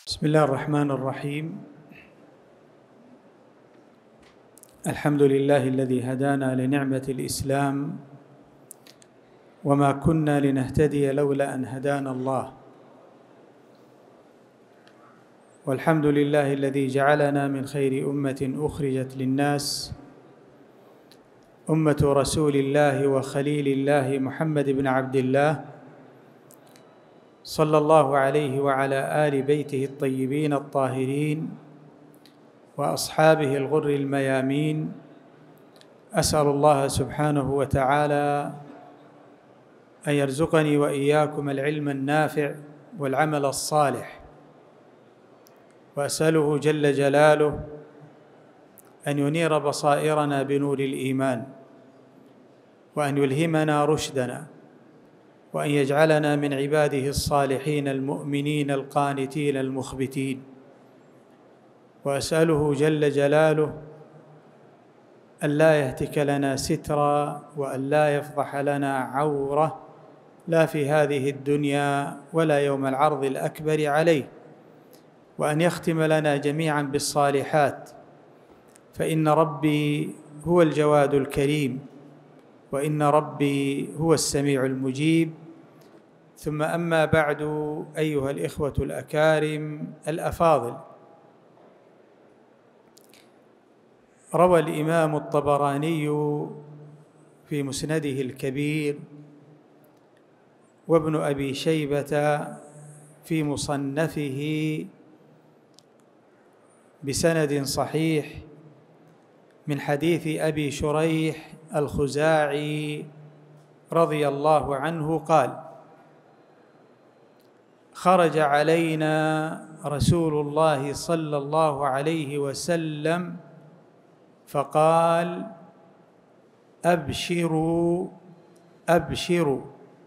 بسم الله الرحمن الرحيم. الحمد لله الذي هدانا لنعمة الإسلام وما كنا لنهتدي لولا أن هدانا الله، والحمد لله الذي جعلنا من خير أمة أخرجت للناس، أمة رسول الله وخليل الله محمد بن عبد الله صلى الله عليه وعلى آل بيته الطيبين الطاهرين وأصحابه الغر الميامين. أسأل الله سبحانه وتعالى أن يرزقني وإياكم العلم النافع والعمل الصالح، وأسأله جل جلاله أن ينير بصائرنا بنور الإيمان، وأن يلهمنا رشدنا، وأن يجعلنا من عباده الصالحين المؤمنين القانتين المخبتين. وأسأله جل جلاله أن لا يهتك لنا سترا، وأن لا يفضح لنا عورة، لا في هذه الدنيا ولا يوم العرض الأكبر عليه، وأن يختم لنا جميعا بالصالحات، فإن ربي هو الجواد الكريم، وإن ربي هو السميع المجيب. ثم أما بعد، أيها الإخوة الأكارم الأفاضل، روى الإمام الطبراني في مسنده الكبير، وابن أبي شيبة في مصنفه بسند صحيح من حديث أبي شريح الخزاعي رضي الله عنه قال: خرج علينا رسول الله صلى الله عليه وسلم فقال: أبشروا أبشروا،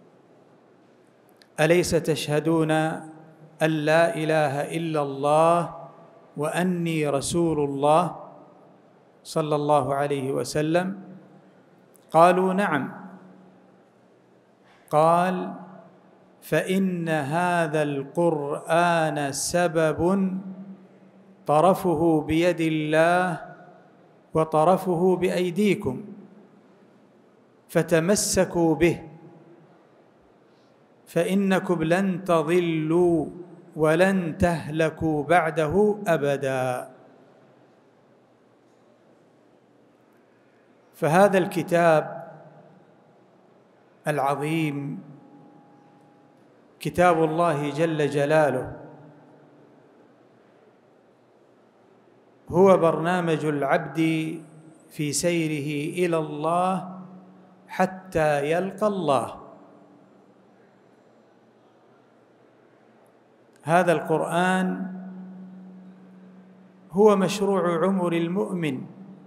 أليس تشهدون أن لا إله إلا الله وأني رسول الله صلى الله عليه وسلم؟ قالوا: نعم. قال: فإن هذا القرآن سبب طرفه بيد الله وطرفه بأيديكم، فتمسكوا به، فإنكم لن تضلوا ولن تهلكوا بعده أبدا. فهذا الكتاب العظيم كتاب الله جل جلاله هو برنامج العبد في سيره إلى الله حتى يلقى الله. هذا القرآن هو مشروع عمر المؤمن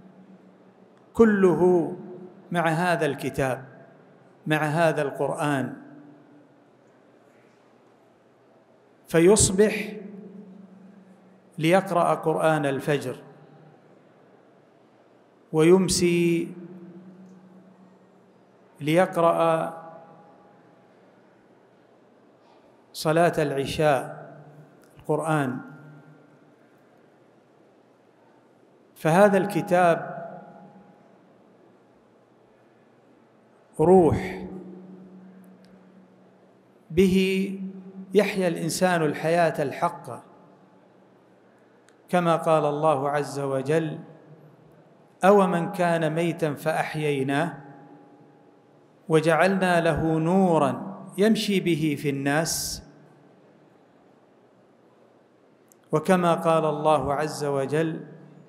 كله مع هذا الكتاب، مع هذا القرآن، فيصبح ليقرأ قرآن الفجر، ويمسي ليقرأ صلاة العشاء القرآن. فهذا الكتاب روح، به يحيا الإنسان الحياة الحقة، كما قال الله عز وجل: أومن كان ميتا فأحييناه وجعلنا له نورا يمشي به في الناس. وكما قال الله عز وجل: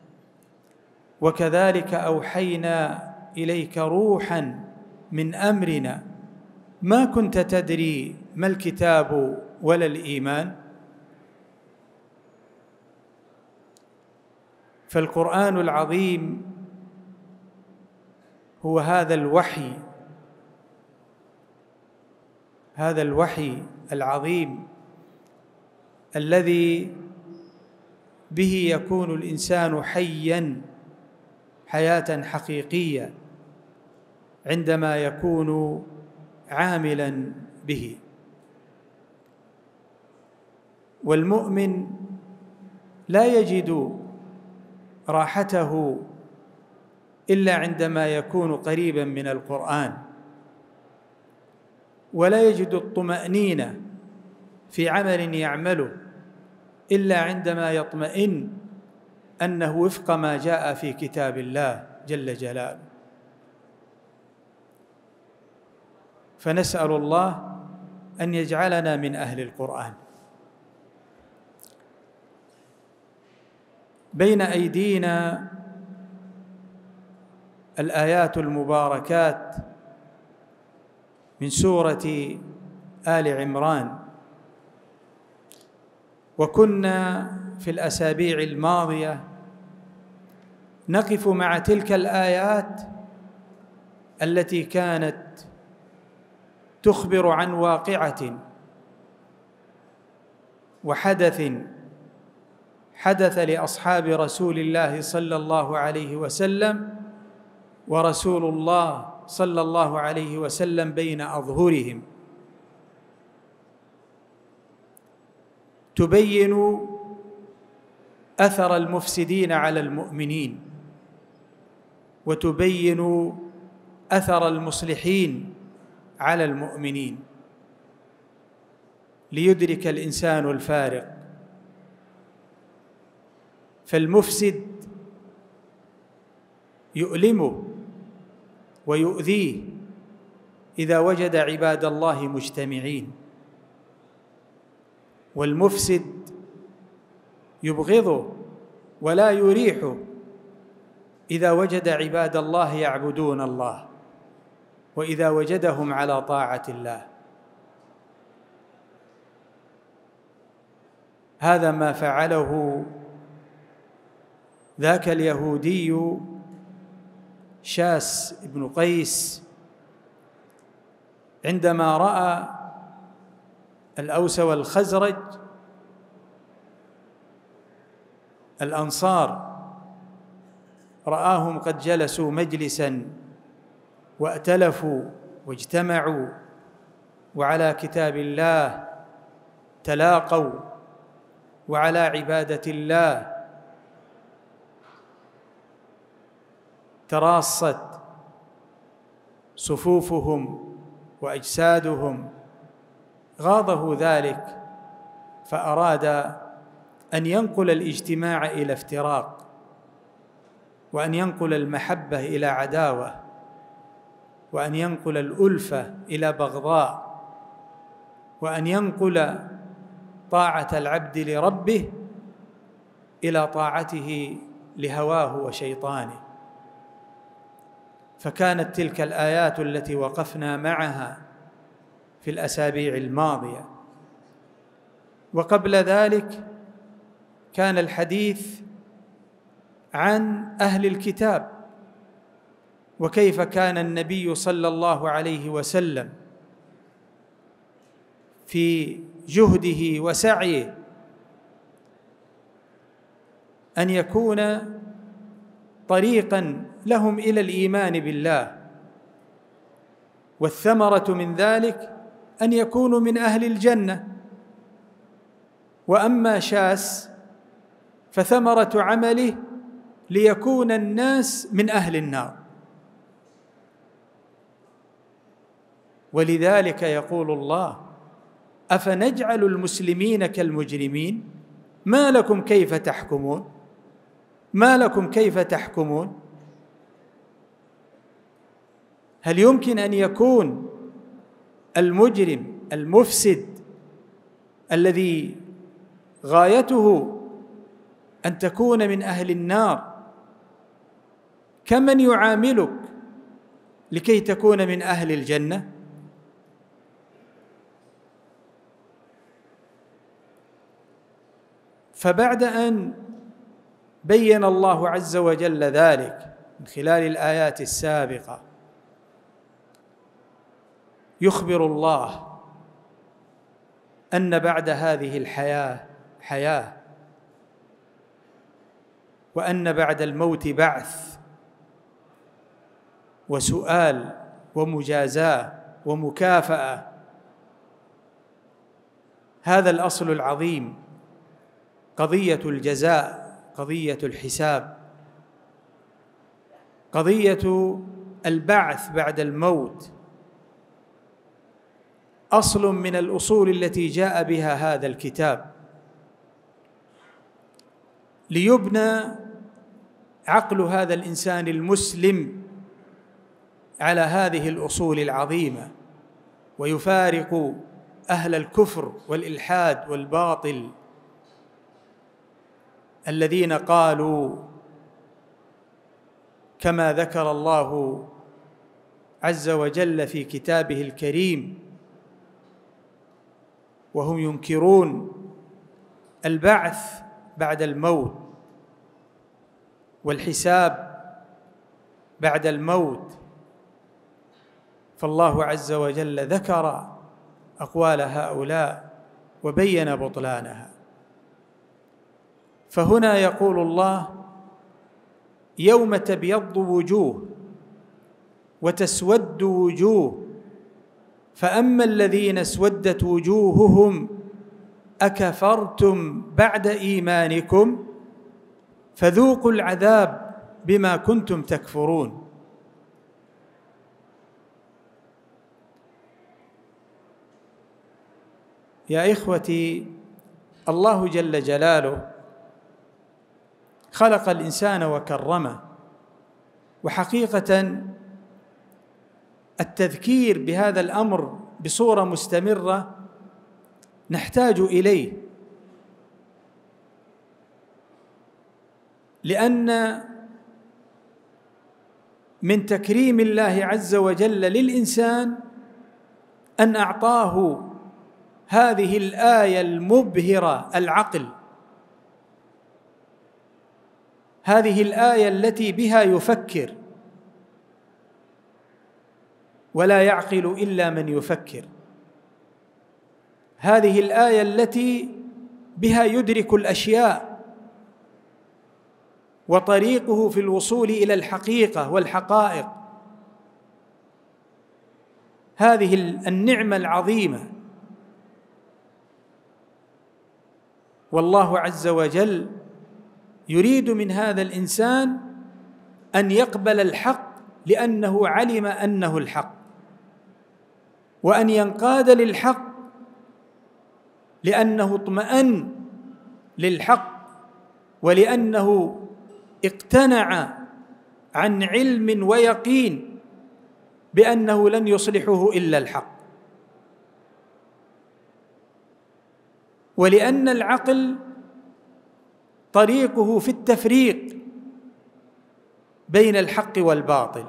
وكذلك أوحينا إليك روحا من أمرنا ما كنت تدري ما الكتاب ولا الإيمان. فالقرآن العظيم هو هذا الوحي، هذا الوحي العظيم الذي به يكون الإنسان حياً حياة حقيقية عندما يكون عاملاً به. والمؤمن لا يجد راحته إلا عندما يكون قريبا من القرآن، ولا يجد الطمأنينة في عمل يعمله إلا عندما يطمئن أنه وفق ما جاء في كتاب الله جل جلاله. فنسأل الله أن يجعلنا من أهل القرآن. بين أيدينا الآيات المباركات من سورة آل عمران، وكنا في الأسابيع الماضية نقف مع تلك الآيات التي كانت تخبر عن واقعة وحدث حدث لأصحاب رسول الله صلى الله عليه وسلم، ورسول الله صلى الله عليه وسلم بين أظهرهم، تبين أثر المفسدين على المؤمنين، وتبين أثر المصلحين على المؤمنين، ليدرك الإنسان الفارق. فالمفسد يؤلمه ويؤذيه إذا وجد عباد الله مجتمعين، والمفسد يبغضه ولا يريحه إذا وجد عباد الله يعبدون الله، وإذا وجدهم على طاعة الله. هذا ما فعله ذاك اليهودي شاس بن قيس عندما رأى الأوس والخزرج الأنصار، رآهم قد جلسوا مجلساً وائتلفوا واجتمعوا وعلى كتاب الله تلاقوا وعلى عبادة الله تراصت صفوفهم وأجسادهم، غاضه ذلك فأراد أن ينقل الاجتماع إلى افتراق، وأن ينقل المحبة إلى عداوة، وأن ينقل الألفة إلى بغضاء، وأن ينقل طاعة العبد لربه إلى طاعته لهواه وشيطانه. فكانت تلك الآيات التي وقفنا معها في الأسابيع الماضية. وقبل ذلك كان الحديث عن أهل الكتاب، وكيف كان النبي صلى الله عليه وسلم في جهده وسعيه أن يكون طريقاً لهم إلى الإيمان بالله، والثمرة من ذلك أن يكونوا من أهل الجنة. وأما شاس فثمرة عمله ليكون الناس من أهل النار. ولذلك يقول الله: أفنجعل المسلمين كالمجرمين ما لكم كيف تحكمون؟ ما لكم كيف تحكمون؟ هل يمكن أن يكون المجرم المفسد الذي غايته أن تكون من أهل النار كمن يعاملك لكي تكون من أهل الجنة؟ فبعد أن بين الله عز وجل ذلك من خلال الآيات السابقة، يخبر الله أن بعد هذه الحياة حياة، وأن بعد الموت بعث وسؤال ومجازاة ومكافأة. هذا الأصل العظيم قضية الجزاء، قضية الحساب، قضية البعث بعد الموت أصل من الأصول التي جاء بها هذا الكتاب، ليبنى عقل هذا الإنسان المسلم على هذه الأصول العظيمة، ويفارق أهل الكفر والإلحاد والباطل الذين قالوا كما ذكر الله عز وجل في كتابه الكريم وهم ينكرون البعث بعد الموت والحساب بعد الموت، فالله عز وجل ذكر أقوال هؤلاء وبين بطلانها. فهنا يقول الله: يوم تبيض وجوه وتسود وجوه، فأما الذين اسودت وجوههم أكفرتم بعد إيمانكم فذوقوا العذاب بما كنتم تكفرون. يا إخوتي، الله جل جلاله خلق الإنسان وكرمه، وحقيقة التذكير بهذا الأمر بصورة مستمرة نحتاج إليه، لأن من تكريم الله عز وجل للإنسان أن أعطاه هذه الآية المبهرة العقل، هذه الآية التي بها يفكر، ولا يعقل إلا من يفكر، هذه الآية التي بها يدرك الأشياء وطريقه في الوصول إلى الحقيقة والحقائق، هذه النعمة العظيمة. والله عز وجل يريد من هذا الإنسان أن يقبل الحق لأنه علم أنه الحق، وأن ينقاد للحق لأنه اطمأن للحق، ولأنه اقتنع عن علم ويقين بأنه لن يصلحه إلا الحق، ولأن العقل طريقه في التفريق بين الحق والباطل.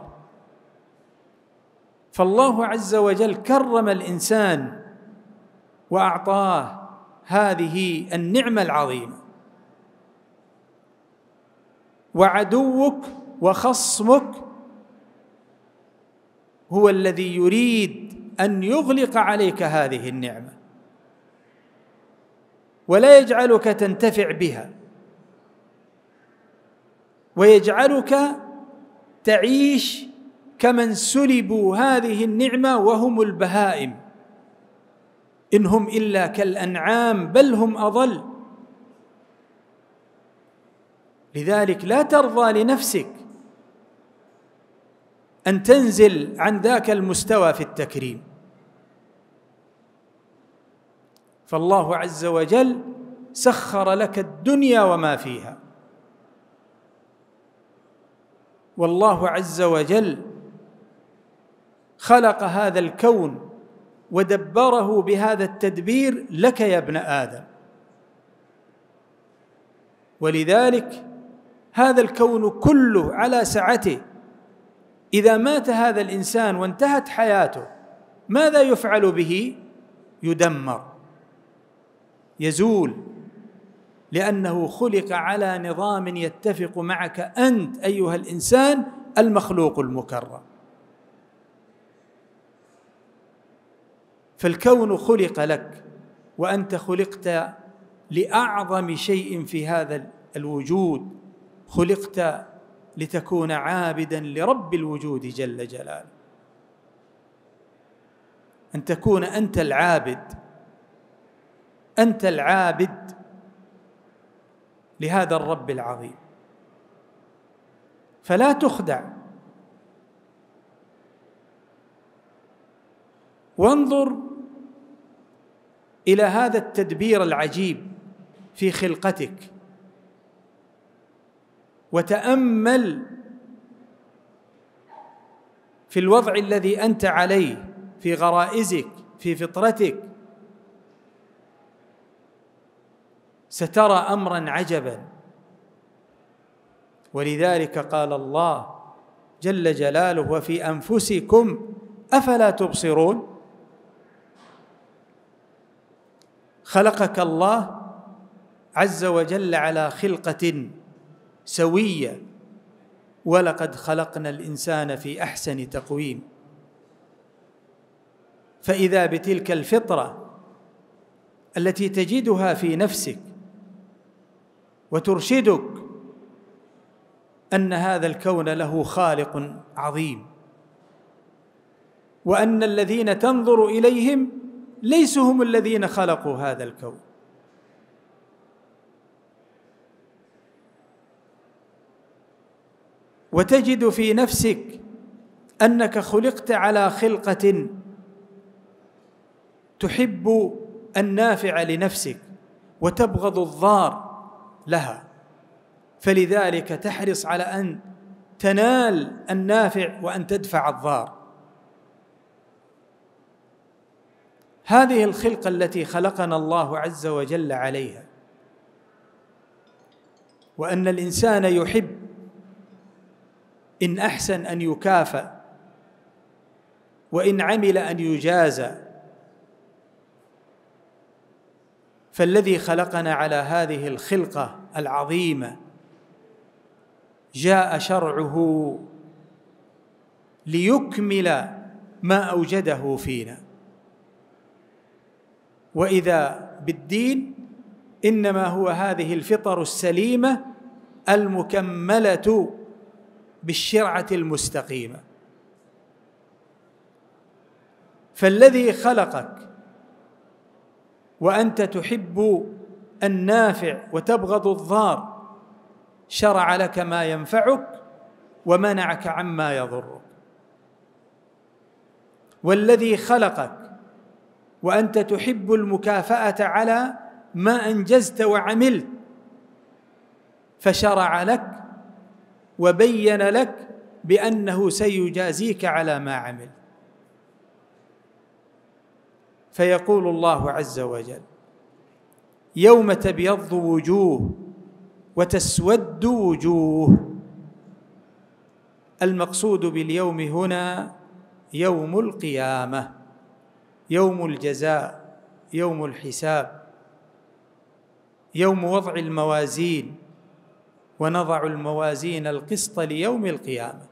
فالله عز وجل كرم الإنسان وأعطاه هذه النعمة العظيمة، وعدوك وخصمك هو الذي يريد أن يغلق عليك هذه النعمة ولا يجعلك تنتفع بها، ويجعلك تعيش كمن سلبوا هذه النعمة وهم البهائم، إن هم إلا كالأنعام بل هم أضل. لذلك لا ترضى لنفسك أن تنزل عن ذاك المستوى في التكريم، فالله عز وجل سخر لك الدنيا وما فيها، والله عز وجل خلق هذا الكون ودبره بهذا التدبير لك يا ابن آدم. ولذلك هذا الكون كله على سعته، إذا مات هذا الإنسان وانتهت حياته ماذا يفعل به؟ يدمر، يزول، لأنه خلق على نظام يتفق معك أنت أيها الإنسان المخلوق المكرم. فالكون خلق لك، وأنت خلقت لأعظم شيء في هذا الوجود، خلقت لتكون عابدا لرب الوجود جل جلاله، أن تكون أنت العابد، أنت العابد لهذا الرب العظيم. فلا تخدع، وانظر إلى هذا التدبير العجيب في خلقتك، وتأمل في الوضع الذي أنت عليه، في غرائزك، في فطرتك، سترى أمراً عجباً. ولذلك قال الله جل جلاله: وفي أنفسكم أفلا تبصرون. خلقك الله عز وجل على خلقة سوية، ولقد خلقنا الإنسان في أحسن تقويم. فإذا بتلك الفطرة التي تجدها في نفسك وترشدك أن هذا الكون له خالق عظيم، وأن الذين تنظر إليهم ليسوا هم الذين خلقوا هذا الكون، وتجد في نفسك أنك خلقت على خلقة تحب النافع لنفسك وتبغض الضار لها، فلذلك تحرص على أن تنال النافع وأن تدفع الضار. هذه الخلقة التي خلقنا الله عز وجل عليها، وأن الإنسان يحب إن أحسن أن يكافأ، وإن عمل أن يجازى. فالذي خلقنا على هذه الخلقة العظيمة جاء شرعه ليكمل ما أوجده فينا. وإذا بالدين إنما هو هذه الفطر السليمة المكملة بالشرعة المستقيمة. فالذي خلقك وأنت تحب النافع وتبغض الضار شرع لك ما ينفعك ومنعك عما يضرك. والذي خلقك وأنت تحب المكافأة على ما أنجزت وعملت فشرع لك وبين لك بأنه سيجازيك على ما عمل. فيقول الله عز وجل: يوم تبيض وجوه وتسود وجوه. المقصود باليوم هنا يوم القيامة، يوم الجزاء، يوم الحساب، يوم وضع الموازين، ونضع الموازين القسط ليوم القيامة.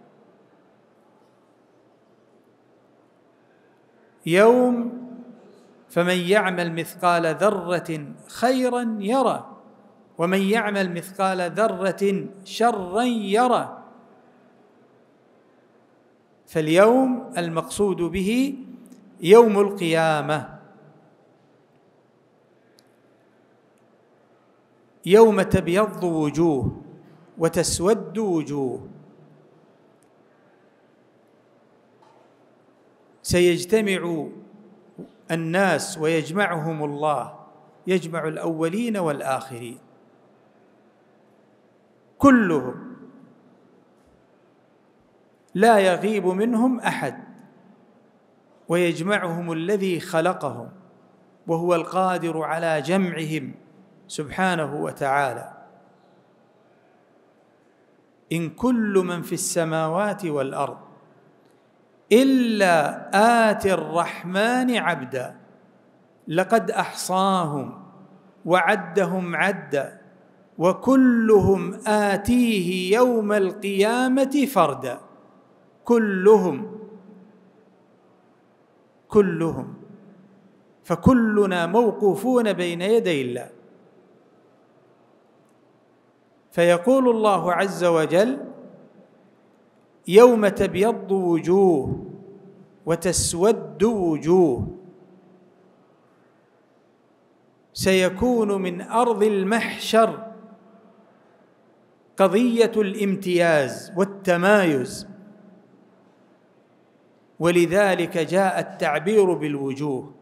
يوم فمن يعمل مثقال ذرة خيرا يره، ومن يعمل مثقال ذرة شرا يره. فاليوم المقصود به يوم القيامة، يوم تبيض وجوه وتسود وجوه. سيجتمع الناس ويجمعهم الله، يجمع الأولين والآخرين كلهم، لا يغيب منهم أحد، ويجمعهم الذي خلقهم وهو القادر على جمعهم سبحانه وتعالى. إن كل من في السماوات والأرض إلا آتي الرحمن عبدا لقد أحصاهم وعدهم عدا وكلهم آتيه يوم القيامة فردا. كلهم، فكلنا موقوفون بين يدي الله. فيقول الله عز وجل: يوم تبيض وجوه وتسود وجوه. سيكون من أرض المحشر قضية الامتياز والتمايز، ولذلك جاء التعبير بالوجوه.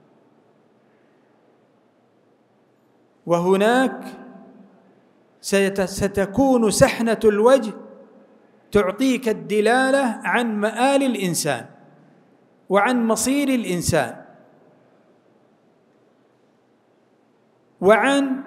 وهناك ستكون سحنة الوجه تعطيك الدلالة عن مآل الإنسان وعن مصير الإنسان وعن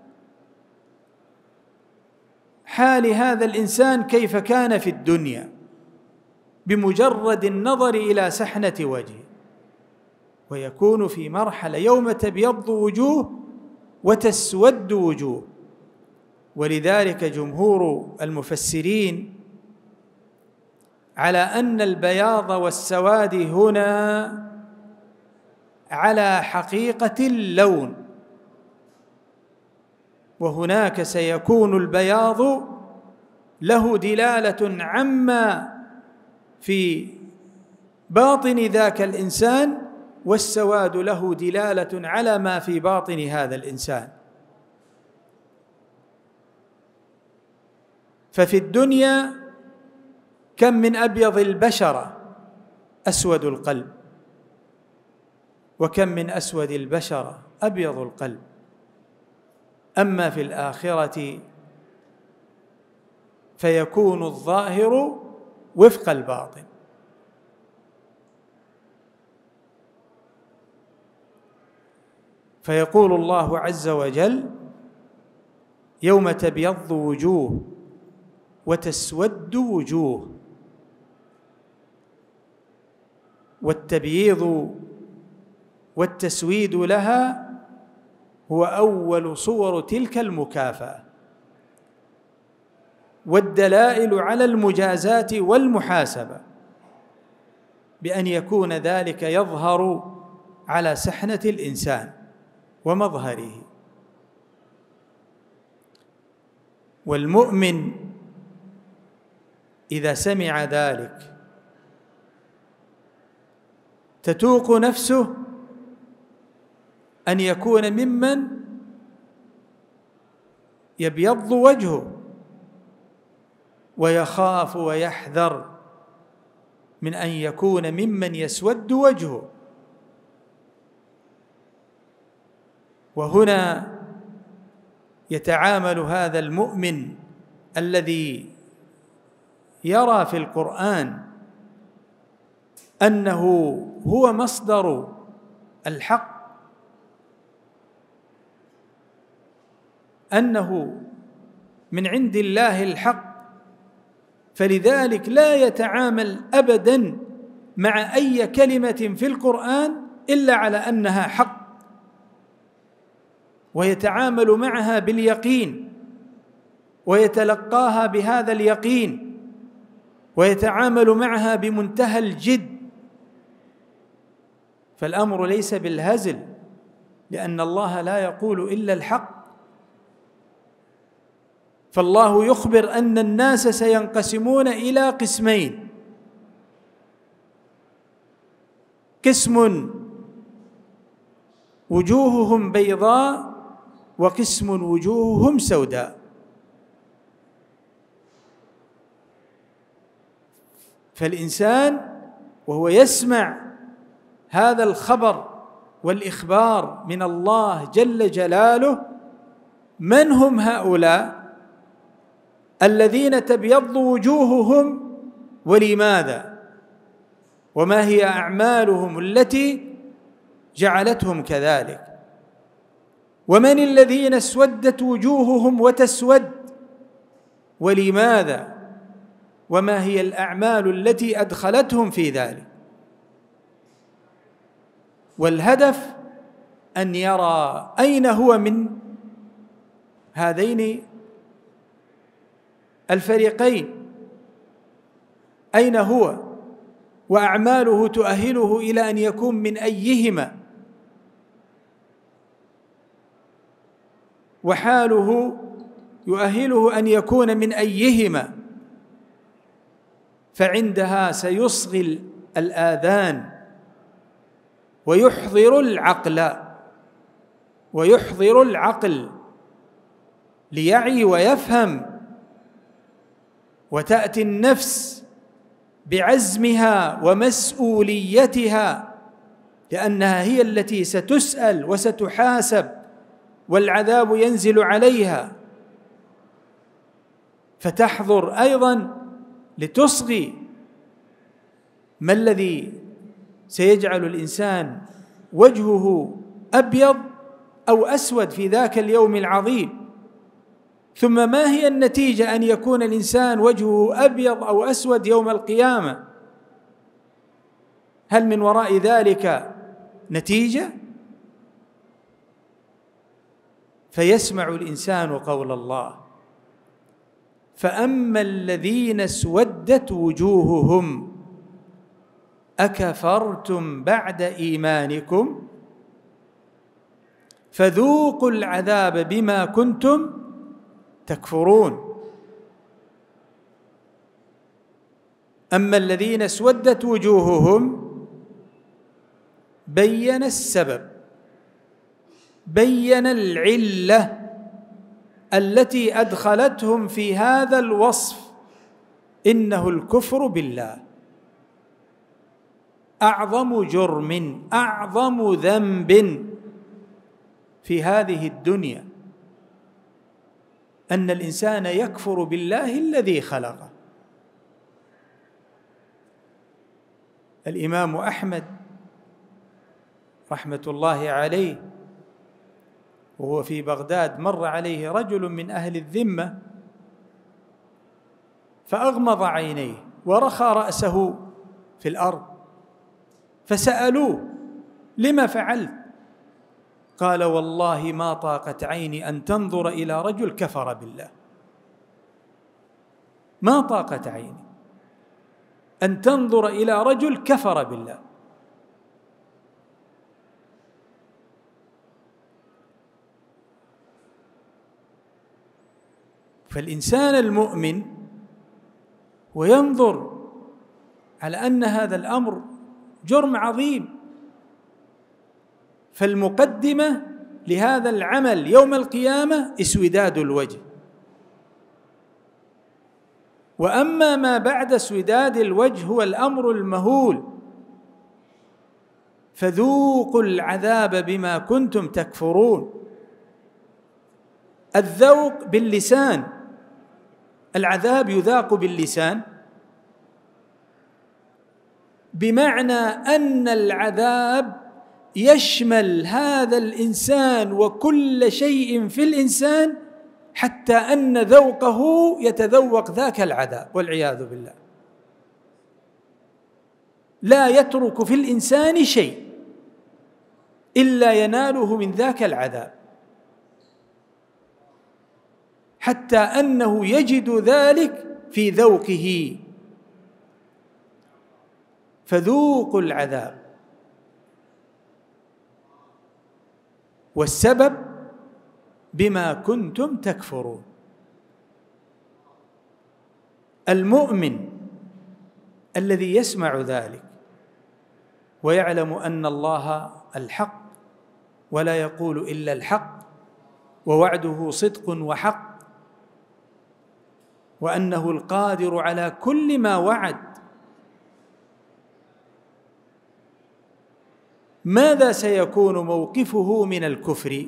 حال هذا الإنسان كيف كان في الدنيا بمجرد النظر إلى سحنة وجهه. ويكون في مرحلة يوم تبيض وجوه وتسود وجوه. ولذلك جمهور المفسرين على أن البياض والسواد هنا على حقيقة اللون، وهناك سيكون البياض له دلالة عما في باطن ذاك الإنسان، والسواد له دلالة على ما في باطن هذا الإنسان. ففي الدنيا كم من أبيض البشرة أسود القلب، وكم من أسود البشرة أبيض القلب. أما في الآخرة فيكون الظاهر وفق الباطن. فيقول الله عز وجل: يوم تبيض وجوه وتسود وجوه. والتبييض والتسويد لها هو أول صور تلك المكافأة والدلائل على المجازاة والمحاسبة، بأن يكون ذلك يظهر على سحنة الإنسان ومظهره. والمؤمن إذا سمع ذلك تتوق نفسه أن يكون ممن يبيض وجهه، ويخاف ويحذر من أن يكون ممن يسود وجهه. وهنا يتعامل هذا المؤمن الذي يرى في القرآن أنه هو مصدر الحق، أنه من عند الله الحق، فلذلك لا يتعامل أبداً مع أي كلمة في القرآن إلا على أنها حق، ويتعامل معها باليقين ويتلقاها بهذا اليقين ويتعامل معها بمنتهى الجد. فالأمر ليس بالهزل، لأن الله لا يقول إلا الحق. فالله يخبر أن الناس سينقسمون إلى قسمين: قسم وجوههم بيضاء وقسم وجوههم سوداء. فالإنسان وهو يسمع هذا الخبر والإخبار من الله جل جلاله، من هم هؤلاء الذين تبيض وجوههم ولماذا؟ وما هي أعمالهم التي جعلتهم كذلك؟ ومن الذين اسودت وجوههم وتسود ولماذا؟ وما هي الأعمال التي أدخلتهم في ذلك؟ والهدف أن يرى أين هو من هذين الفريقين، أين هو، وأعماله تؤهله إلى أن يكون من أيهما، وحاله يؤهله أن يكون من أيهما. فعندها سيصغي الآذان ويحضر العقل ليعي ويفهم وتأتي النفس بعزمها ومسؤوليتها، لأنها هي التي ستسأل وستحاسب والعذاب ينزل عليها، فتحضر أيضا لتصغي. ما الذي سيجعل الإنسان وجهه أبيض أو أسود في ذاك اليوم العظيم؟ ثم ما هي النتيجة أن يكون الإنسان وجهه أبيض أو أسود يوم القيامة؟ هل من وراء ذلك نتيجة؟ فيسمع الإنسان قول الله: فأما الذين اسودت وجوههم أكفرتم بعد إيمانكم فذوقوا العذاب بما كنتم تكفرون. أما الذين اسودت وجوههم بين السبب، بين العلة التي أدخلتهم في هذا الوصف، إنه الكفر بالله. أعظم جرم، أعظم ذنب في هذه الدنيا أن الإنسان يكفر بالله الذي خلقه. الإمام أحمد رحمة الله عليه وهو في بغداد مر عليه رجل من أهل الذمة فأغمض عينيه ورخى رأسه في الأرض، فسألوه: لما فعلت؟ قال: والله ما طاقت عيني أن تنظر إلى رجل كفر بالله، ما طاقت عيني أن تنظر إلى رجل كفر بالله. فالإنسان المؤمن وينظر على أن هذا الأمر جرم عظيم، فالمقدمة لهذا العمل يوم القيامة اسوداد الوجه، وأما ما بعد اسوداد الوجه هو الأمر المهول: فذوقوا العذاب بما كنتم تكفرون. الذوق باللسان، العذاب يذاق باللسان، بمعنى أن العذاب يشمل هذا الإنسان وكل شيء في الإنسان، حتى أن ذوقه يتذوق ذاك العذاب والعياذ بالله. لا يترك في الإنسان شيء إلا يناله من ذاك العذاب، حتى أنه يجد ذلك في ذوقه. فذوقوا العذاب، والسبب بما كنتم تكفرون. المؤمن الذي يسمع ذلك ويعلم أن الله الحق ولا يقول إلا الحق، ووعده صدق وحق، وأنه القادر على كل ما وعد، ماذا سيكون موقفه من الكفر؟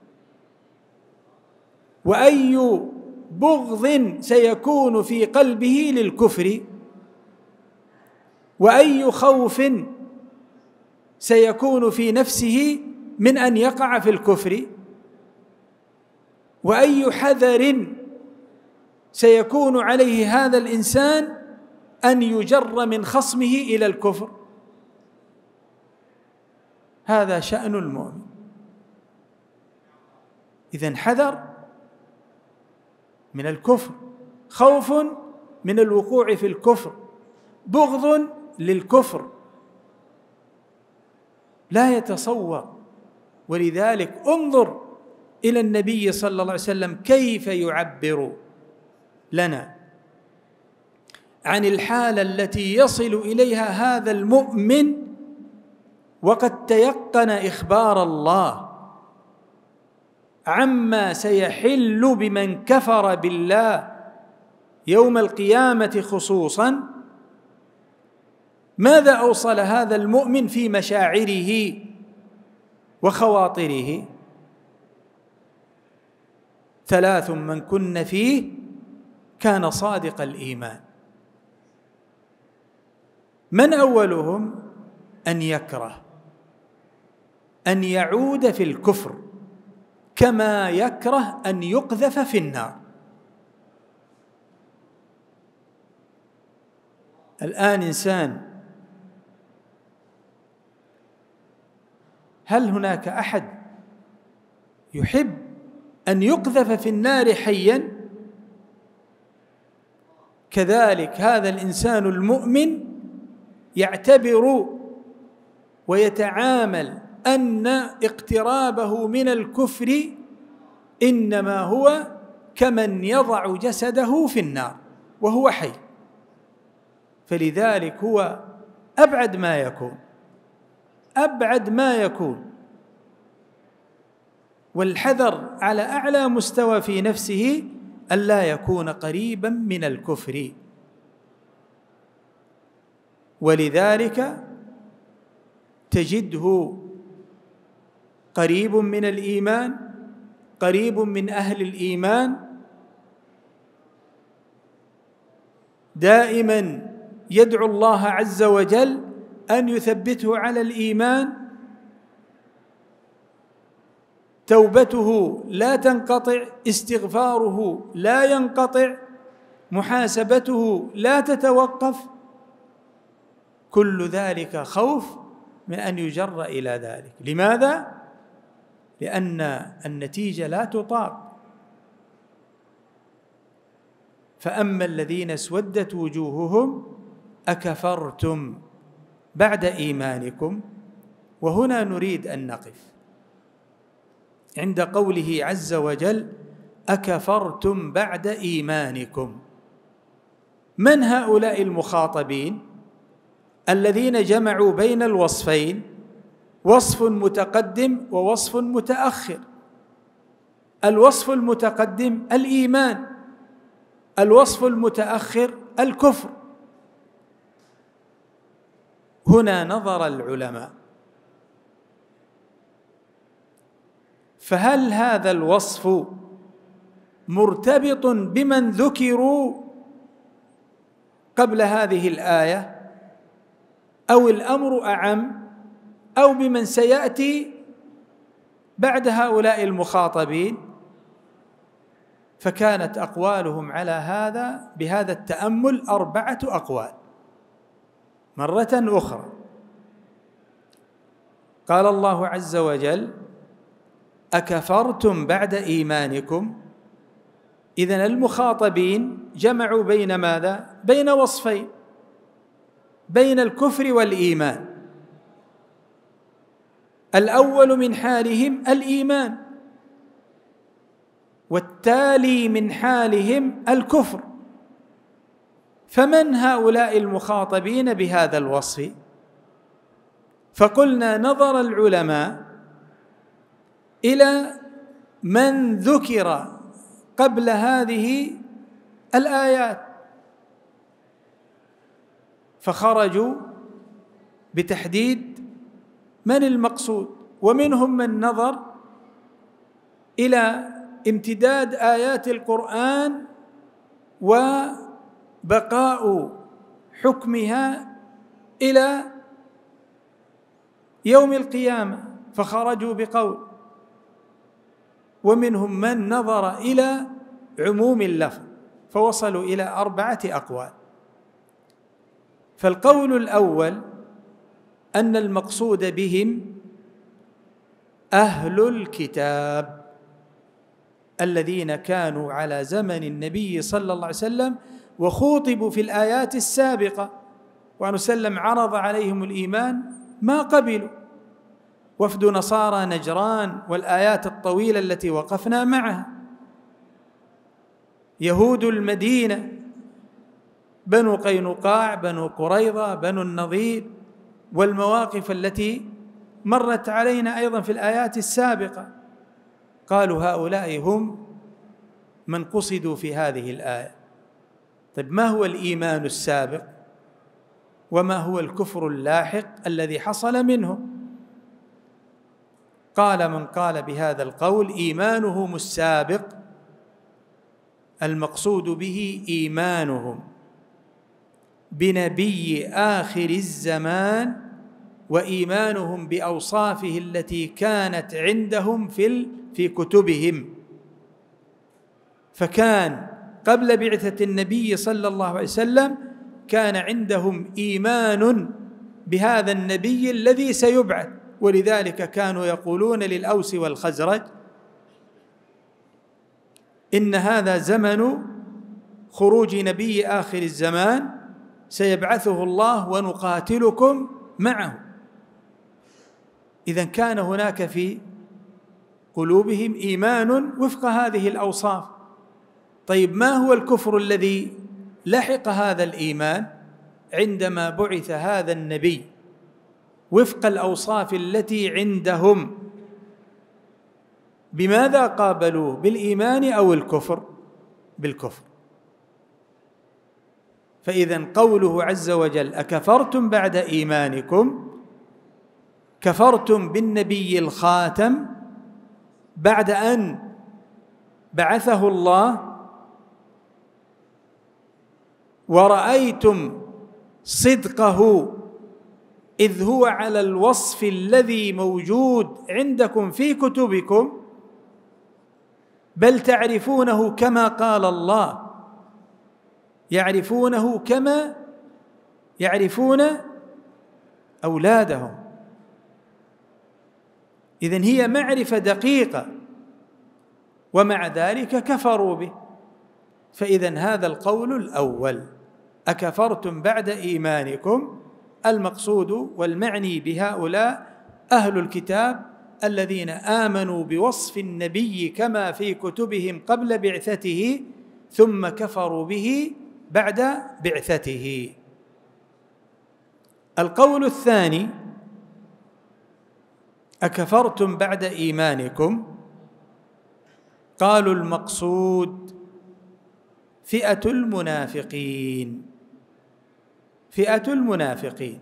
وأي بغض سيكون في قلبه للكفر؟ وأي خوف سيكون في نفسه من أن يقع في الكفر؟ وأي حذر سيكون عليه هذا الإنسان أن يجر من خصمه إلى الكفر؟ هذا شأن المؤمن. إذن حذر من الكفر، خوف من الوقوع في الكفر، بغض للكفر، لا يتصور. ولذلك انظر إلى النبي صلى الله عليه وسلم كيف يعبر لنا عن الحالة التي يصل إليها هذا المؤمن وقد تيقن إخبار الله عما سيحل بمن كفر بالله يوم القيامة خصوصا، ماذا أوصل هذا المؤمن في مشاعره وخواطره؟ 3 من كن فيه كان صادق الإيمان. من أولهم؟ أن يكره أن يعود في الكفر كما يكره أن يقذف في النار. الآن إنسان، هل هناك أحد يحب أن يقذف في النار حيا؟ كذلك هذا الإنسان المؤمن يعتبر ويتعامل أن اقترابه من الكفر إنما هو كمن يضع جسده في النار وهو حي، فلذلك هو أبعد ما يكون، والحذر على أعلى مستوى في نفسه ألا يكون قريبا من الكفر. ولذلك تجده قريب من الإيمان، قريب من أهل الإيمان، دائما يدعو الله عز وجل أن يثبته على الإيمان، توبته لا تنقطع، استغفاره لا ينقطع، محاسبته لا تتوقف، كل ذلك خوف من أن يجر إلى ذلك. لماذا؟ لأن النتيجة لا تطاق. فأما الذين اسودت وجوههم أكفرتم بعد إيمانكم، وهنا نريد أن نقف عند قوله عز وجل أكفرتم بعد إيمانكم. من هؤلاء المخاطبين الذين جمعوا بين الوصفين، وصف متقدم ووصف متأخر؟ الوصف المتقدم الإيمان، الوصف المتأخر الكفر. هنا نظر العلماء، فهل هذا الوصف مرتبط بمن ذكروا قبل هذه الآية، أو الأمر أعم، أو بمن سيأتي بعد هؤلاء المخاطبين؟ فكانت أقوالهم على هذا بهذا التأمل 4 أقوال. مرة أخرى قال الله عز وجل أكفرتم بعد إيمانكم، إذن المخاطبين جمعوا بين ماذا؟ بين وصفين، بين الكفر والإيمان. الأول من حالهم الإيمان، والتالي من حالهم الكفر. فمن هؤلاء المخاطبين بهذا الوصف؟ فقلنا نظر العلماء إلى من ذكر قبل هذه الآيات، فخرجوا بتحديد من المقصود. ومنهم من نظر إلى امتداد آيات القرآن وبقاء حكمها إلى يوم القيامة، فخرجوا بقول. ومنهم من نظر إلى عموم اللفظ فوصلوا إلى 4 أقوال. فالقول الأول أن المقصود بهم أهل الكتاب الذين كانوا على زمن النبي صلى الله عليه وسلم وخوطبوا في الآيات السابقة، وأن سلم عرض عليهم الإيمان ما قبلوا، وفد نصارى نجران والآيات الطويلة التي وقفنا معها، يهود المدينة، بنو قينقاع، بنو قريظة، بنو النضير، والمواقف التي مرت علينا أيضا في الآيات السابقة. قالوا هؤلاء هم من قصدوا في هذه الآية. طيب ما هو الإيمان السابق وما هو الكفر اللاحق الذي حصل منه؟ قال من قال بهذا القول إيمانهم السابق المقصود به إيمانهم بنبي آخر الزمان وإيمانهم بأوصافه التي كانت عندهم في كتبهم. فكان قبل بعثة النبي صلى الله عليه وسلم كان عندهم إيمان بهذا النبي الذي سيبعث، ولذلك كانوا يقولون للأوس والخزرج إن هذا زمن خروج نبي آخر الزمان سيبعثه الله ونقاتلكم معه. إذن كان هناك في قلوبهم إيمان وفق هذه الأوصاف. طيب ما هو الكفر الذي لحق هذا الإيمان عندما بعث هذا النبي وفق الأوصاف التي عندهم؟ بماذا قابلوه؟ بالإيمان أو الكفر؟ بالكفر. فإذن قوله عز وجل أكفرتم بعد إيمانكم، كفرتم بالنبي الخاتم بعد أن بعثه الله ورأيتم صدقه إذ هو على الوصف الذي موجود عندكم في كتبكم، بل تعرفونه كما قال الله، يعرفونه كما يعرفون أولادهم. إذن هي معرفة دقيقة، ومع ذلك كفروا به. فإذن هذا القول الأول أكفرتم بعد إيمانكم، المقصود والمعني بهؤلاء أهل الكتاب الذين آمنوا بوصف النبي كما في كتبهم قبل بعثته ثم كفروا به بعد بعثته. القول الثاني أكفرتم بعد إيمانكم، قالوا المقصود فئة المنافقين، فئة المنافقين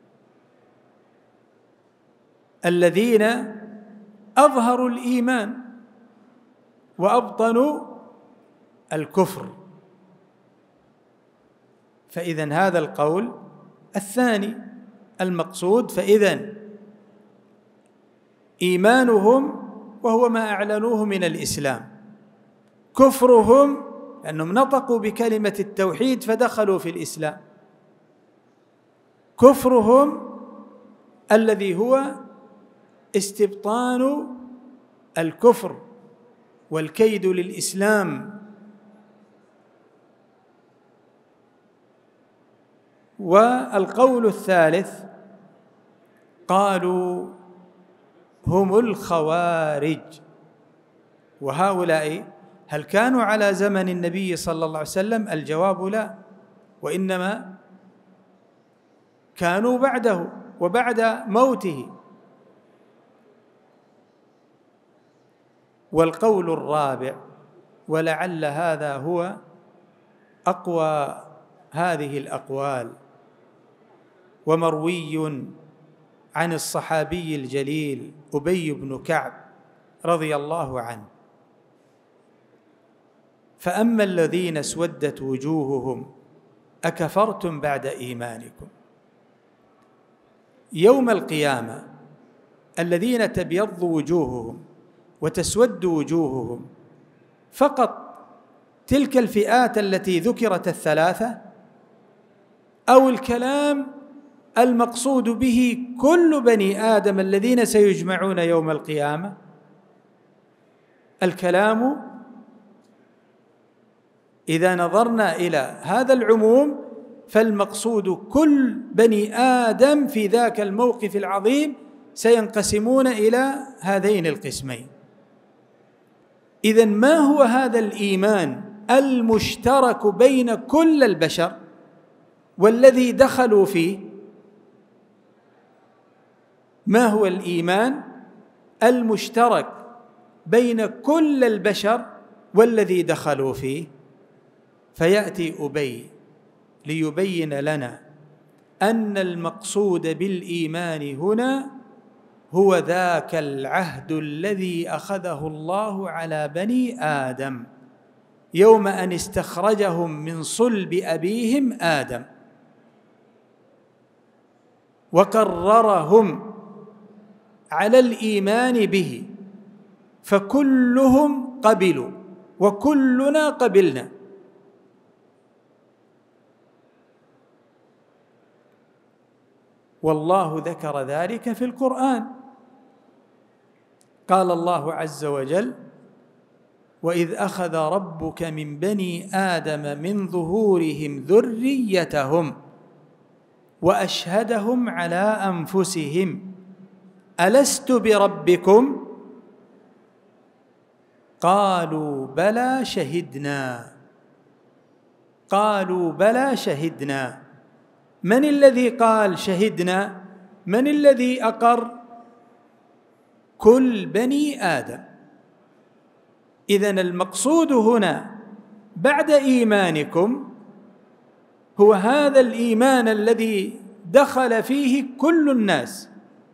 الذين أظهروا الإيمان وأبطنوا الكفر. فإذن هذا القول الثاني المقصود، فإذن إيمانهم وهو ما أعلنوه من الإسلام، كفرهم لأنهم نطقوا بكلمة التوحيد فدخلوا في الإسلام، كفرهم الذي هو استبطان الكفر والكيد للإسلام. والقول الثالث قالوا هم الخوارج. وهؤلاء هل كانوا على زمن النبي صلى الله عليه وسلم؟ الجواب لا، وإنما كانوا بعده وبعد موته. والقول الرابع، ولعل هذا هو أقوى هذه الأقوال ومروي عن الصحابي الجليل أبي بن كعب رضي الله عنه: فأما الذين اسودت وجوههم أكفرتم بعد إيمانكم. يوم القيامة الذين تبيض وجوههم وتسود وجوههم فقط تلك الفئات التي ذكرت الثلاثة، أو الكلام المقصود به كل بني آدم الذين سيجمعون يوم القيامة؟ الكلام إذا نظرنا إلى هذا العموم فالمقصود كل بني آدم في ذاك الموقف العظيم سينقسمون إلى هذين القسمين. إذن ما هو هذا الإيمان المشترك بين كل البشر والذي دخلوا فيه؟ ما هو الإيمان المشترك بين كل البشر والذي دخلوا فيه؟ فيأتي أبي ليبين لنا أن المقصود بالإيمان هنا هو ذاك العهد الذي أخذه الله على بني آدم يوم أن استخرجهم من صلب أبيهم آدم وقررهم على الإيمان به، فكلهم قبلوا وكلنا قبلنا. والله ذكر ذلك في القرآن، قال الله عز وجل: وإذ أخذ ربك من بني آدم من ظهورهم ذريتهم وأشهدهم على أنفسهم ألست بربكم قالوا بلى شهدنا. قالوا بلى شهدنا. من الذي قال شهدنا؟ من الذي أقر؟ كل بني آدم. إذن المقصود هنا بعد إيمانكم هو هذا الإيمان الذي دخل فيه كل الناس،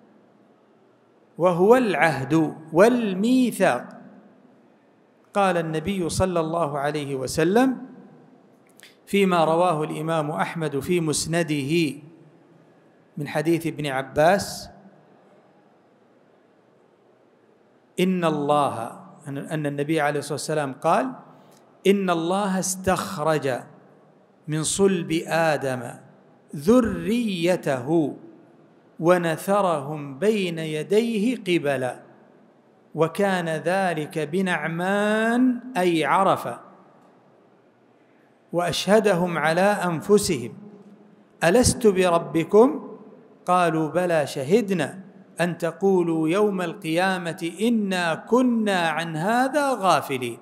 وهو العهد والميثاق. قال النبي صلى الله عليه وسلم فيما رواه الإمام أحمد في مسنده من حديث ابن عباس: أن النبي عليه الصلاة والسلام قال: إن الله استخرج من صلب آدم ذريته ونثرهم بين يديه قبلا، وكان ذلك بنعمان أي عرفة، وأشهدهم على أنفسهم ألست بربكم قالوا بلى شهدنا أن تقولوا يوم القيامة إنا كنا عن هذا غافلين.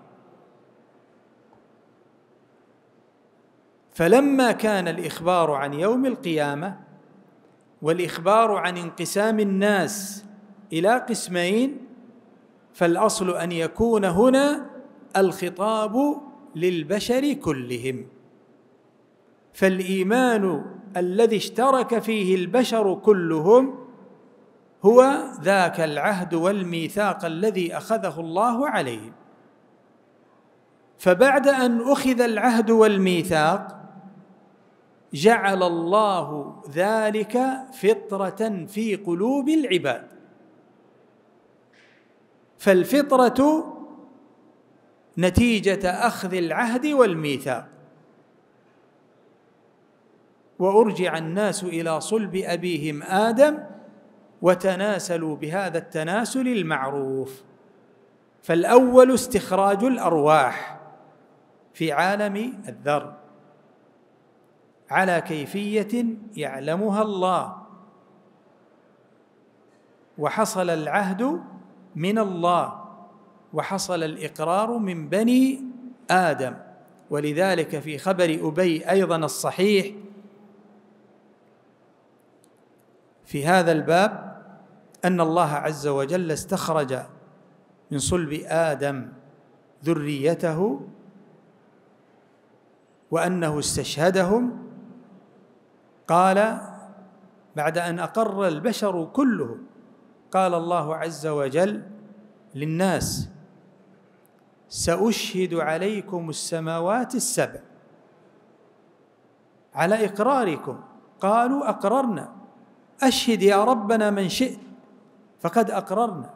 فلما كان الإخبار عن يوم القيامة والإخبار عن انقسام الناس إلى قسمين، فالأصل أن يكون هنا الخطاب للبشر كلهم. فالإيمان الذي اشترك فيه البشر كلهم هو ذاك العهد والميثاق الذي أخذه الله عليهم. فبعد أن أخذ العهد والميثاق جعل الله ذلك فطرة في قلوب العباد. فالفطرة نتيجة أخذ العهد والميثاق. وأرجع الناس إلى صلب أبيهم آدم وتناسلوا بهذا التناسل المعروف. فالأول استخراج الأرواح في عالم الذر على كيفية يعلمها الله، وحصل العهد من الله وحصل الإقرار من بني آدم. ولذلك في خبر أبي أيضا الصحيح في هذا الباب أن الله عز وجل استخرج من صلب آدم ذريته وأنه استشهدهم. قال بعد أن أقر البشر كلهم، قال الله عز وجل للناس: سأشهد عليكم السماوات السبع على إقراركم. قالوا أقررنا. أشهد يا ربنا من شئت، فقد أقررنا.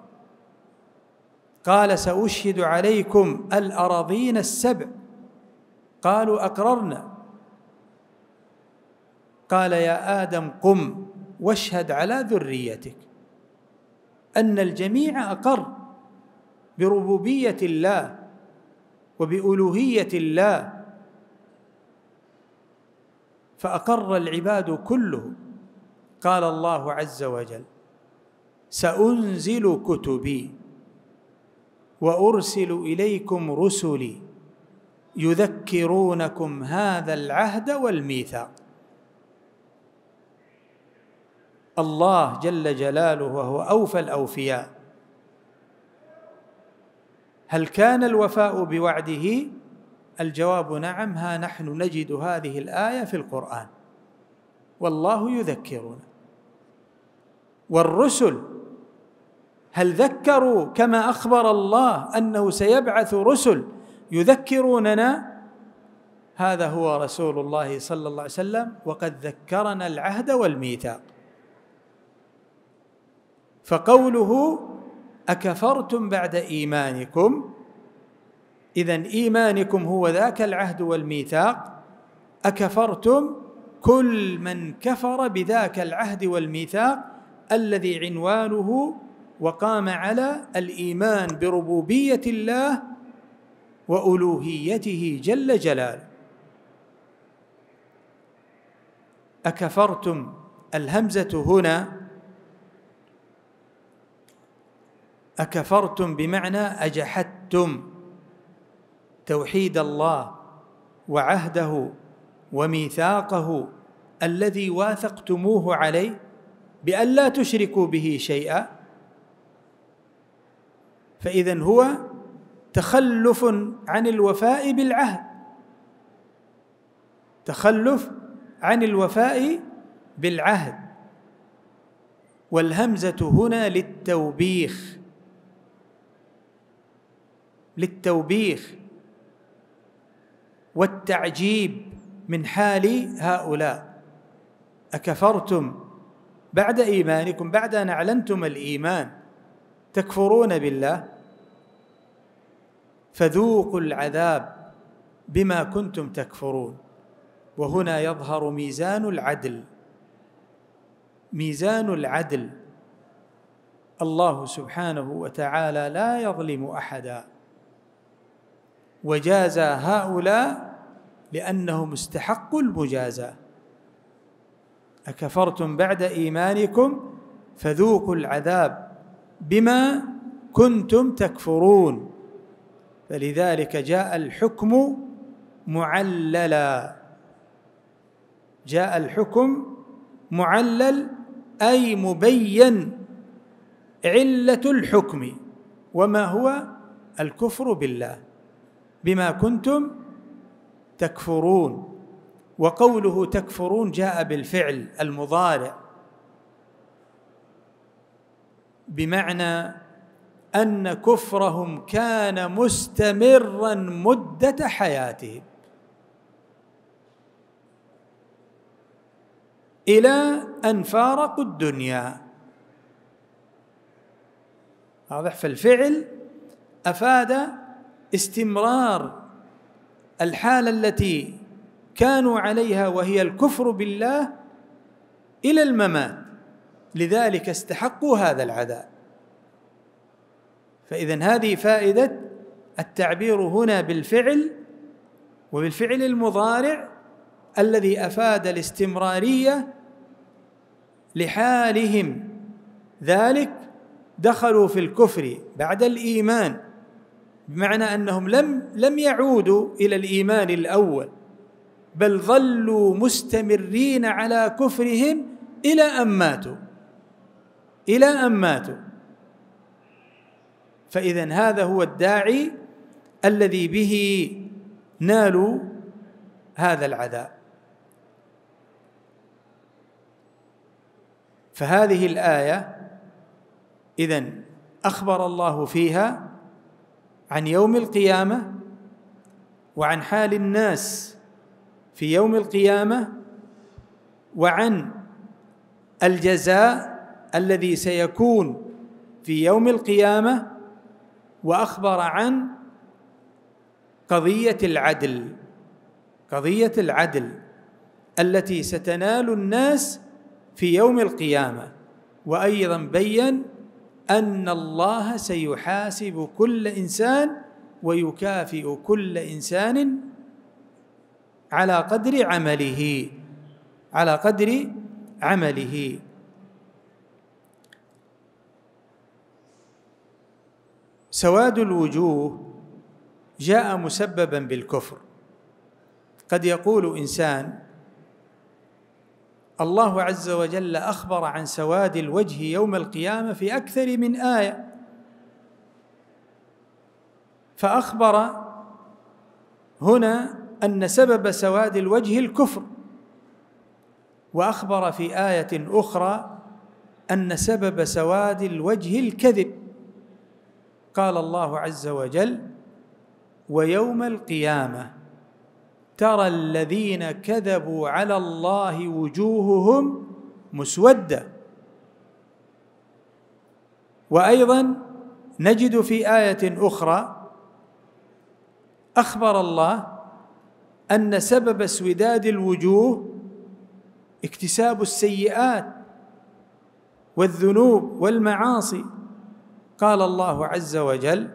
قال سأشهد عليكم الأراضين السبع. قالوا أقررنا. قال يا آدم قم واشهد على ذريتك. أن الجميع أقر بربوبية الله وبألوهية الله، فأقر العباد كلهم. قال الله عز وجل: سأنزل كتبي وأرسل إليكم رسلي يذكرونكم هذا العهد والميثاق. الله جل جلاله وهو أوفى الأوفياء، هل كان الوفاء بوعده الجواب نعم، ها نحن نجد هذه الآية في القرآن، والله يذكرنا. والرسل هل ذكروا كما أخبر الله أنه سيبعث رسل يذكروننا؟ هذا هو رسول الله صلى الله عليه وسلم، وقد ذكرنا العهد والميثاق. فقوله أكفرتم بعد إيمانكم، إذن إيمانكم هو ذاك العهد والميثاق. أكفرتم كل من كفر بذاك العهد والميثاق الذي عنوانه وقام على الإيمان بربوبية الله وألوهيته جل جلاله. أكفرتم، الهمزة هنا أكفرتم بمعنى أجحدتم توحيد الله وعهده وميثاقه الذي واثقتموه عليه بأن لا تشركوا به شيئا. فإذن هو تخلف عن الوفاء بالعهد، تخلف عن الوفاء بالعهد. والهمزة هنا للتوبيخ والتعجيب من حال هؤلاء. أكفرتم بعد إيمانكم، بعد أن أعلنتم الإيمان تكفرون بالله، فذوقوا العذاب بما كنتم تكفرون. وهنا يظهر ميزان العدل، ميزان العدل. الله سبحانه وتعالى لا يظلم أحدا، وجازى هؤلاء لأنهم استحقوا المجازاة. أكفرتم بعد إيمانكم فذوقوا العذاب بما كنتم تكفرون. فلذلك جاء الحكم معللا، جاء الحكم معلل أي مبين علة الحكم، وما هو الكفر بالله بما كنتم تكفرون. وقوله تكفرون جاء بالفعل المضارع، بمعنى أن كفرهم كان مستمرا مدة حياتهم إلى أن فارقوا الدنيا. واضح؟ فالفعل أفاد استمرار الحالة التي كانوا عليها وهي الكفر بالله إلى الممات، لذلك استحقوا هذا العذاب. فإذن هذه فائدة التعبير هنا بالفعل، وبالفعل المضارع الذي أفاد الاستمرارية لحالهم، ذلك دخلوا في الكفر بعد الإيمان، بمعنى أنهم لم يعودوا إلى الإيمان الأول، بل ظلوا مستمرين على كفرهم إلى أن ماتوا. فإذن هذا هو الداعي الذي به نالوا هذا العذاب. فهذه الآية إذن أخبر الله فيها عن يوم القيامة وعن حال الناس في يوم القيامة وعن الجزاء الذي سيكون في يوم القيامة، وأخبر عن قضية العدل التي ستنال الناس في يوم القيامة. وأيضا بيّن أن الله سيحاسب كل إنسان ويكافئ كل إنسان على قدر عمله. سواد الوجوه جاء مسببا بالكفر. قد يقول إنسان: الله عز وجل أخبر عن سواد الوجه يوم القيامة في أكثر من آية، فأخبر هنا أن سبب سواد الوجه الكفر، وأخبر في آية أخرى أن سبب سواد الوجه الكذب. قال الله عز وجل: ويوم القيامة ترى الذين كذبوا على الله وجوههم مسودة. وأيضا نجد في آية أخرى أخبر الله أن سبب اسوداد الوجوه اكتساب السيئات والذنوب والمعاصي. قال الله عز وجل: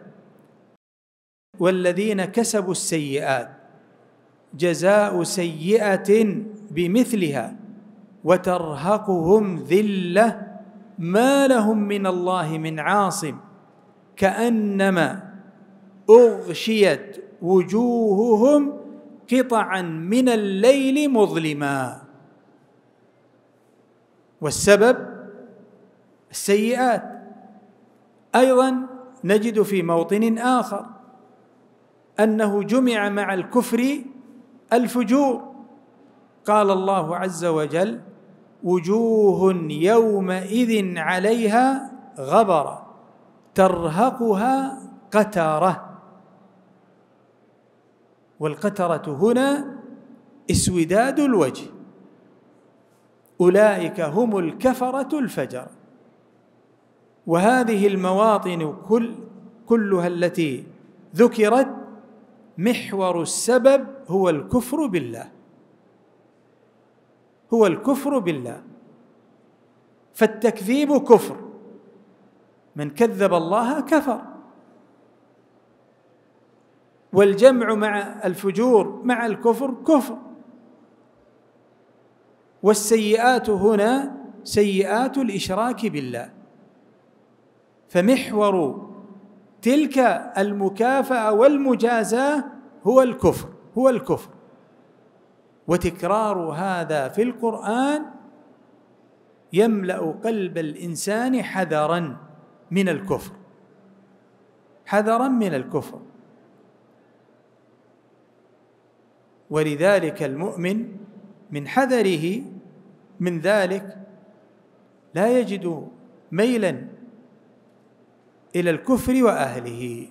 والذين كسبوا السيئات جزاء سيئة بمثلها وترهقهم ذلة ما لهم من الله من عاصم كأنما أغشيت وجوههم قطعا من الليل مظلما. والسبب السيئات. أيضا نجد في موطن آخر أنه جمع مع الكفر الفجور. قال الله عز وجل: وجوه يومئذ عليها غبرة ترهقها قترة. والقترة هنا اسوداد الوجه. أولئك هم الكفرة الفجر. وهذه المواطن كلها التي ذكرت محور السبب هو الكفر بالله، هو الكفر بالله. فالتكذيب كفر، من كذب الله كفر. والجمع مع الفجور مع الكفر كفر. والسيئات هنا سيئات الإشراك بالله. فمحور تلك المكافأة والمجازاة هو الكفر، هو الكفر. وتكرار هذا في القرآن يملأ قلب الإنسان حذراً من الكفر، حذراً من الكفر. ولذلك المؤمن من حذره من ذلك لا يجد ميلاً إلى الكفر وأهله.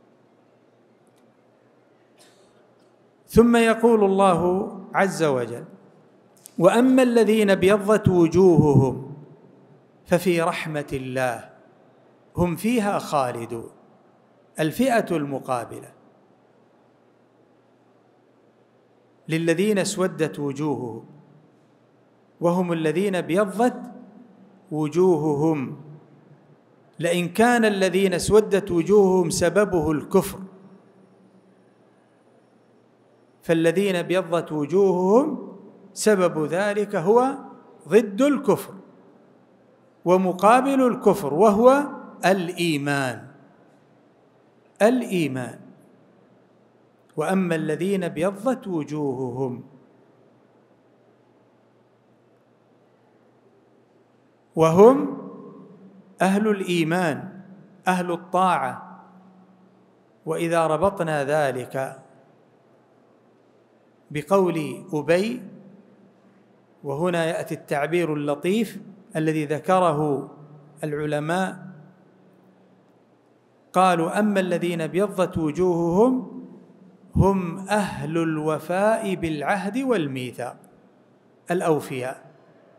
ثم يقول الله عز وجل: وأما الذين ابيضت وجوههم ففي رحمة الله هم فيها خالدون. الفئة المقابلة للذين اسودت وجوههم، وهم الذين ابيضت وجوههم. لئن كان الذين اسودت وجوههم سببه الكفر، فالذين ابيضت وجوههم سبب ذلك هو ضد الكفر ومقابل الكفر، وهو الإيمان. الإيمان. وأما الذين ابيضت وجوههم وهم أهل الإيمان، أهل الطاعة. وإذا ربطنا ذلك بقول أبي، وهنا يأتي التعبير اللطيف الذي ذكره العلماء، قالوا: أما الذين ابيضت وجوههم هم أهل الوفاء بالعهد والميثاق، الأوفياء.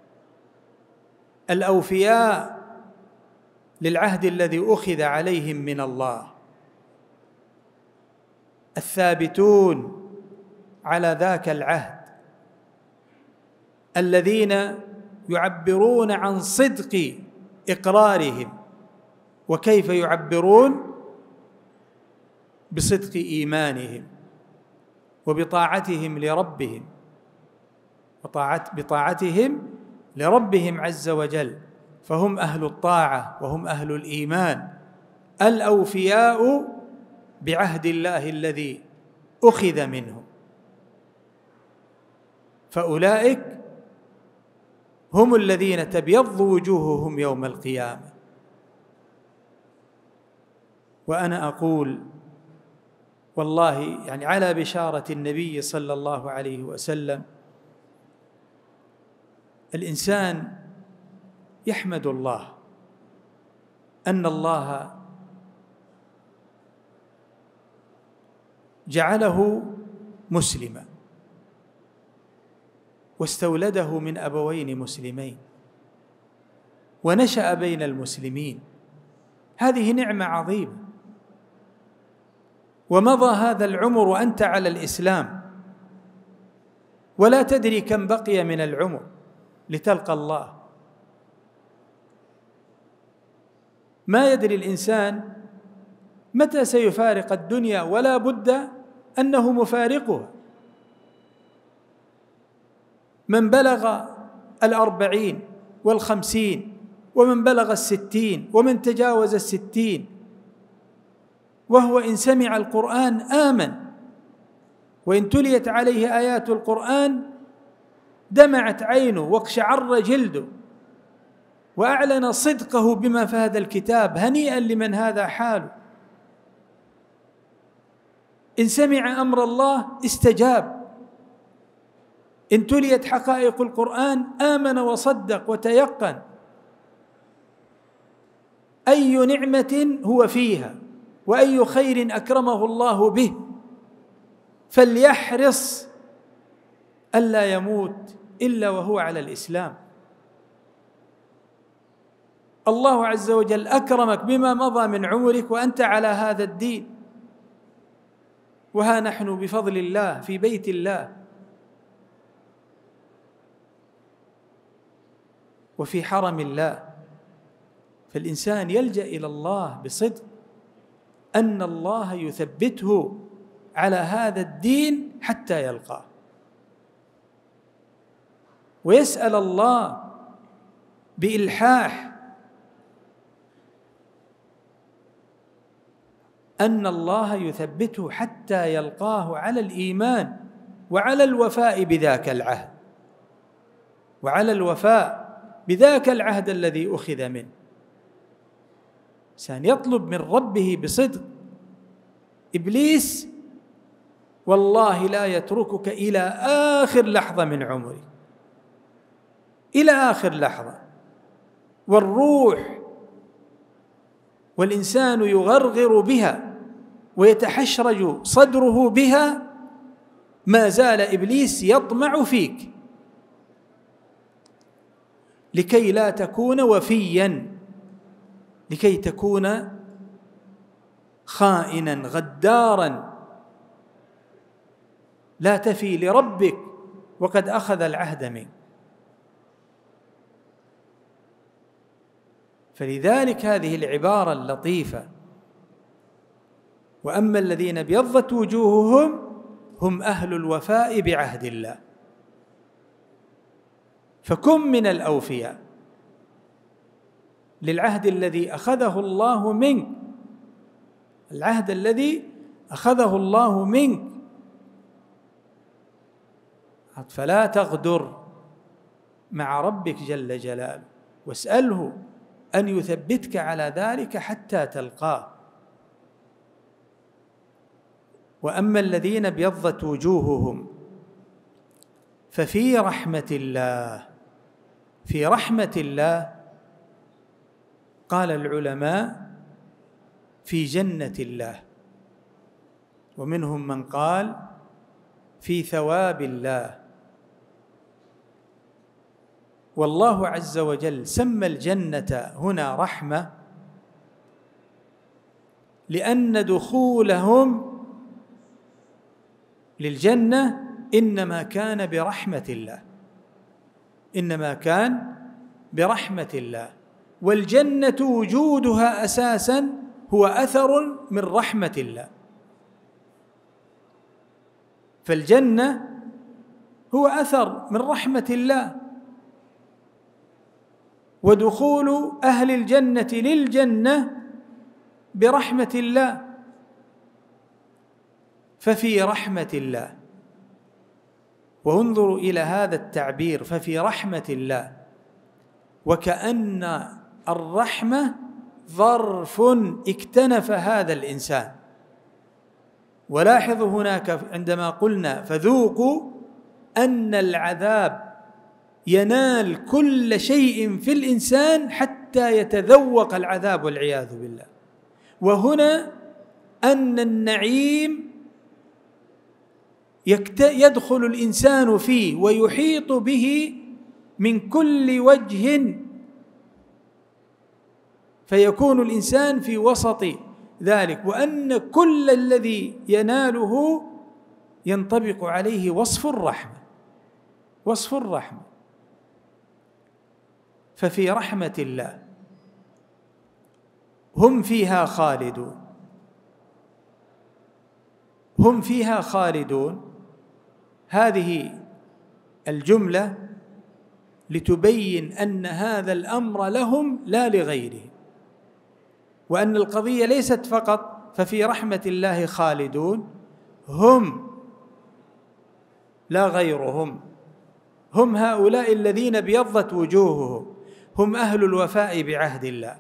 الأوفياء للعهد الذي أخذ عليهم من الله، الثابتون على ذاك العهد، الذين يعبرون عن صدق إقرارهم. وكيف يعبرون؟ بصدق إيمانهم وبطاعتهم لربهم، بطاعتهم لربهم عز وجل. فهم أهل الطاعة وهم أهل الإيمان، الأوفياء بعهد الله الذي أخذ منهم. فأولئك هم الذين تبيض وجوههم يوم القيامة. وأنا أقول والله يعني على بشارة النبي صلى الله عليه وسلم الإنسان يحمد الله أن الله جعله مسلما واستولده من أبوين مسلمين ونشأ بين المسلمين، هذه نعمة عظيمة. ومضى هذا العمر وأنت على الإسلام ولا تدري كم بقي من العمر لتلقى الله. ما يدري الإنسان متى سيفارق الدنيا، ولا بد أنه مفارقها. من بلغ 40 و50 ومن بلغ 60 ومن تجاوز 60 وهو إن سمع القرآن آمن، وإن تليت عليه آيات القرآن دمعت عينه واقشعر جلده وأعلن صدقه بما في هذا الكتاب. هنيئا لمن هذا حاله. إن سمع أمر الله استجاب، إن تليت حقائق القرآن آمن وصدق وتيقن. أي نعمة هو فيها وأي خير أكرمه الله به، فليحرص ألا يموت إلا وهو على الإسلام. الله عز وجل أكرمك بما مضى من عمرك وأنت على هذا الدين، وها نحن بفضل الله في بيت الله وفي حرم الله. فالإنسان يلجأ إلى الله بصدق أن الله يثبته على هذا الدين حتى يلقاه، ويسأل الله بإلحاح أن الله يثبته حتى يلقاه على الإيمان وعلى الوفاء بذاك العهد، وعلى الوفاء بذاك العهد الذي أخذ منه. إنسان يطلب من ربه بصدق. إبليس والله لا يتركك إلى آخر لحظة من عمرك، إلى آخر لحظة. والروح والإنسان يغرغر بها ويتحشرج صدره بها، ما زال إبليس يطمع فيك لكي لا تكون وفيا، لكي تكون خائنا غدارا لا تفي لربك وقد أخذ العهد منك. فلذلك هذه العبارة اللطيفة: وأما الذين ابيضت وجوههم هم أهل الوفاء بعهد الله. فكن من الأوفياء للعهد الذي أخذه الله منك، العهد الذي أخذه الله منك. فلا تغدر مع ربك جل جلاله، واسأله أن يثبتك على ذلك حتى تلقاه. وأما الذين ابيضت وجوههم ففي رحمة الله، في رحمة الله قال العلماء في جنة الله، ومنهم من قال في ثواب الله. والله عز وجل سمى الجنة هنا رحمة لأن دخولهم للجنة إنما كان برحمة الله، إنما كان برحمة الله. والجنة وجودها أساساً هو أثر من رحمة الله. فالجنة هو أثر من رحمة الله، ودخول أهل الجنة للجنة برحمة الله. ففي رحمة الله. وانظروا إلى هذا التعبير: ففي رحمة الله، وكأن الرحمة ظرف اكتنف هذا الإنسان، ولاحظوا هناك عندما قلنا فذوقوا أن العذاب ينال كل شيء في الإنسان حتى يتذوق العذاب والعياذ بالله. وهنا أن النعيم يدخل الإنسان فيه ويحيط به من كل وجه، فيكون الإنسان في وسط ذلك، وأن كل الذي يناله ينطبق عليه وصف الرحمة، وصف الرحمة. ففي رحمة الله هم فيها خالدون، هم فيها خالدون. هذه الجملة لتبين أن هذا الأمر لهم لا لغيرهم، وأن القضية ليست فقط ففي رحمة الله خالدون، هم لا غيرهم، هم هؤلاء الذين ابيضت وجوههم، هم أهل الوفاء بعهد الله،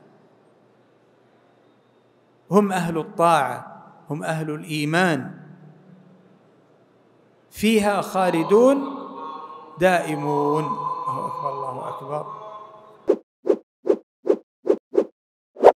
هم أهل الطاعة، هم أهل الإيمان، فيها خالدون دائمون. الله أكبر، الله أكبر.